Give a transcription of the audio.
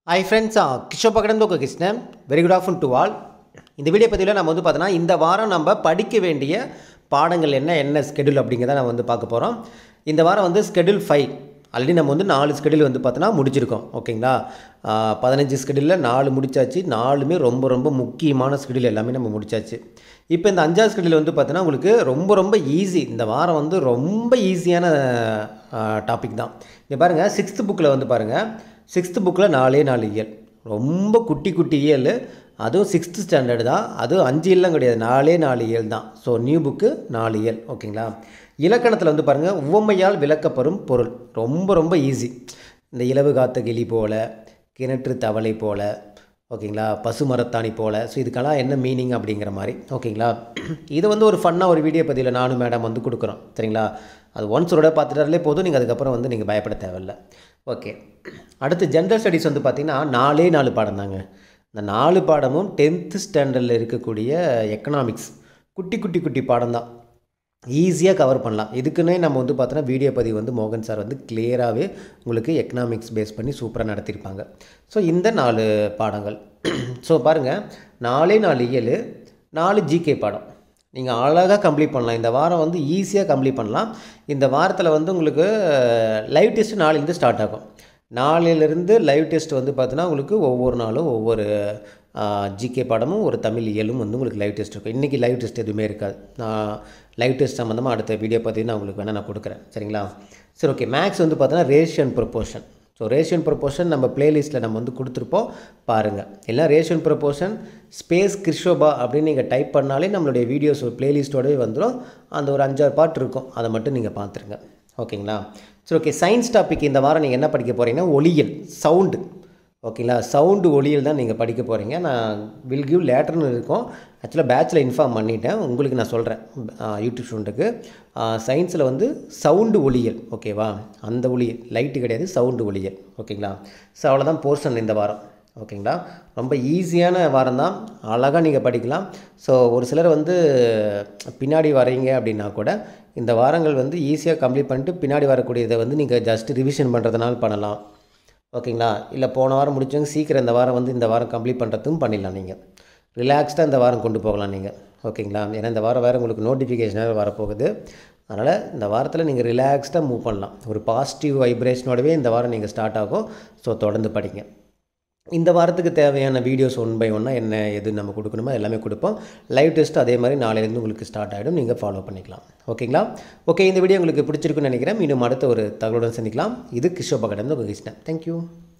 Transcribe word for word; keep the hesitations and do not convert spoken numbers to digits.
Hi friends, Kishore பக்கடம் தோக்க Krishnan. Very good afternoon to all. இந்த வீடியோ பதிவில் நம்ம வந்து பார்த்தோன்னா இந்த வாரம் நம்ம படிக்க வேண்டிய பாடங்கள் என்ன என்ன ஸ்கெடியூல் அப்படிங்கிறத நம்ம வந்து பார்க்க போகிறோம். இந்த வாரம் வந்து ஸ்கெடியூல் ஃபைவ் ஆல்ரெடி நம்ம வந்து நாலு ஸ்கெடியூல் வந்து பார்த்தோன்னா முடிச்சிருக்கோம். ஓகேங்களா, பதினஞ்சு ஸ்கெடியூலில் நாலு முடிச்சாச்சு. நாலுமே ரொம்ப ரொம்ப முக்கியமான ஸ்கெடியூல் எல்லாமே நம்ம முடிச்சாச்சு. இப்போ இந்த அஞ்சாவது ஸ்கெடியூல் வந்து பார்த்தோன்னா உங்களுக்கு ரொம்ப ரொம்ப ஈஸி. இந்த வாரம் வந்து ரொம்ப ஈஸியான டாபிக் தான். இங்கே பாருங்கள், சிக்ஸ்த்து புக்கில் வந்து பாருங்கள், சிக்ஸ்த்து புக்கில் நாலே நாலு இயல், ரொம்ப குட்டி குட்டி இயல், அதுவும் சிக்ஸ்த்து ஸ்டாண்டர்டு தான். அதுவும் அஞ்சு இயல்லாம் கிடையாது, நாலே நாலு இயல் தான். ஸோ நியூ புக்கு நாலு இயல். ஓகேங்களா, இலக்கணத்தில் வந்து பாருங்கள், உவமையால் விளக்கப்பெறும் பொருள் ரொம்ப ரொம்ப ஈஸி. இந்த இலவு காத்த கிளி போல, கிணற்று தவளை போல, ஓகேங்களா, பசுமரத்தாணி போல். ஸோ இதுக்கெல்லாம் என்ன மீனிங் அப்படிங்கிற மாதிரி. ஓகேங்களா, இது வந்து ஒரு ஃபன்னாக ஒரு வீடியோ பதிவில் நானும் மேடம் வந்து கொடுக்குறோம். சரிங்களா, அது ஒன்ஸ் ஒரு பார்த்துட்டாலே போதும், நீங்கள் அதுக்கப்புறம் வந்து நீங்கள் பயப்பட தேவையில்லை. ஓகே, அடுத்து ஜென்ரல் ஸ்டடீஸ் வந்து பார்த்திங்கன்னா நாலே நாலு பாடம் தாங்க. இந்த நாலு பாடமும் டென்த்து ஸ்டாண்டர்டில் இருக்கக்கூடிய எக்கனாமிக்ஸ் குட்டி குட்டி குட்டி பாடம் தான். ஈஸியாக கவர் பண்ணலாம். இதுக்குன்னே நம்ம வந்து பார்த்தோன்னா வீடியோ பதிவு வந்து மோகன் சார் வந்து கிளியராகவே உங்களுக்கு எக்கனாமிக்ஸ் பேஸ் பண்ணி சூப்பராக நடத்தியிருப்பாங்க. ஸோ இந்த நாலு பாடங்கள். ஸோ பாருங்கள், நாலே நாலு இயல், நாலு ஜிகே பாடம் நீங்கள் அழகாக கம்ப்ளீட் பண்ணலாம். இந்த வாரம் வந்து ஈஸியாக கம்ப்ளீட் பண்ணலாம். இந்த வாரத்தில் வந்து உங்களுக்கு லைவ் டெஸ்ட்டு நாளைலேருந்து ஸ்டார்ட் ஆகும். நாளையிலேருந்து லைவ் டெஸ்ட் வந்து பார்த்தீங்கன்னா உங்களுக்கு ஒவ்வொரு நாளும் ஒவ்வொரு ஜிகே பாடமும் ஒரு தமிழ் இயலும் வந்து உங்களுக்கு லைவ் டெஸ்ட் இருக்கும். இன்றைக்கி லைவ் டெஸ்ட் எதுவுமே இருக்காது. நான் லைவ் டெஸ்ட் சம்மந்தமாக அடுத்த வீடியோ பார்த்து நான் உங்களுக்கு வேணால் நான் கொடுக்குறேன். சரிங்களா, சரி ஓகே. மேக்ஸ் வந்து பார்த்தோன்னா ratio and proportion. So ratio and proportion நம்ம பிளேலிஸ்ட்டில் நம்ம வந்து கொடுத்துருப்போம், பாருங்கள். எல்லாம் ரேஷியோ அண்ட் ப்ரொபோர்ஷன் ஸ்பேஸ் கிருஷோபா அப்படின்னு நீங்கள் டைப் பண்ணாலே நம்மளுடைய வீடியோஸ் பிளேலிஸ்ட்டோடவே வந்துடும். அந்த ஒரு அஞ்சாறு பாட்டு இருக்கும், அதை மட்டும் நீங்கள் பார்த்துருங்க. ஓகேங்களா, சரி ஓகே. சயின்ஸ் டாபிக் இந்த வாரம் நீங்கள் என்ன படிக்க போகிறீங்கன்னா ஒலியல், சவுண்டு. ஓகேங்களா, சவுண்டு ஒலியல் தான் நீங்கள் படிக்க போகிறீங்க. நான் வில் கிவ் லேட்டர்னு இருக்கும். ஆக்சுவலாக பேட்சில் இன்ஃபார்ம் பண்ணிட்டேன், உங்களுக்கு நான் சொல்கிறேன் யூடியூப் ஸ்டூடெண்ட்டுக்கு. சயின்ஸில் வந்து சவுண்டு ஒலியல். ஓகேவா, அந்த ஒலியல் லைட்டு கிடையாது, சவுண்டு ஒலியல். ஓகேங்களா, ஸோ அவ்வளோதான் போர்ஷன் இந்த வாரம். ஓகேங்களா, ரொம்ப ஈஸியான வாரம் தான், அழகாக நீங்கள் படிக்கலாம். ஸோ ஒரு சிலர் வந்து பின்னாடி வரீங்க அப்படின்னா கூட இந்த வாரங்கள் வந்து ஈஸியாக கம்ப்ளீட் பண்ணிட்டு பின்னாடி வரக்கூடியதை வந்து நீங்கள் ஜஸ்ட் ரிவிஷன் பண்ணுறதுனால பண்ணலாம். ஓகேங்களா, இல்லை போன வாரம் முடிச்சவங்க சீக்கிரம் இந்த வாரம் வந்து இந்த வாரம் கம்ப்ளீட் பண்ணுறதும் பண்ணிடலாம். நீங்கள் ரிலாக்ஸ்டாக இந்த வாரம் கொண்டு போகலாம் நீங்கள். ஓகேங்களா, ஏன்னா இந்த வாரம் வேறு உங்களுக்கு நோட்டிஃபிகேஷனாக வரப்போகுது. அதனால் இந்த வாரத்தில் நீங்கள் ரிலாக்ஸ்டாக மூவ் பண்ணலாம். ஒரு பாசிட்டிவ் வைப்ரேஷனோடவே இந்த வாரம் நீங்கள் ஸ்டார்ட் ஆகும். ஸோ தொடர்ந்து படிங்க. இந்த வாரத்துக்கு தேவையான வீடியோஸ் ஒன் பை ஒன்னாக என்ன எது நம்ம கொடுக்கணுமோ எல்லாமே கொடுப்போம். லைவ் டெஸ்ட் அதே மாதிரி நாளையிலேருந்து உங்களுக்கு ஸ்டார்ட் ஆகிடும், நீங்கள் ஃபாலோ பண்ணிக்கலாம். ஓகேங்களா, ஓகே. இந்த வீடியோ உங்களுக்கு பிடிச்சிருக்குன்னு நினைக்கிறேன். மீண்டும் அடுத்த ஒரு தகவலுடன் சந்திக்கலாம். இது கிஷோர் பக்கடம் உங்கள் கிருஷ்ணன். தேங்க்யூ.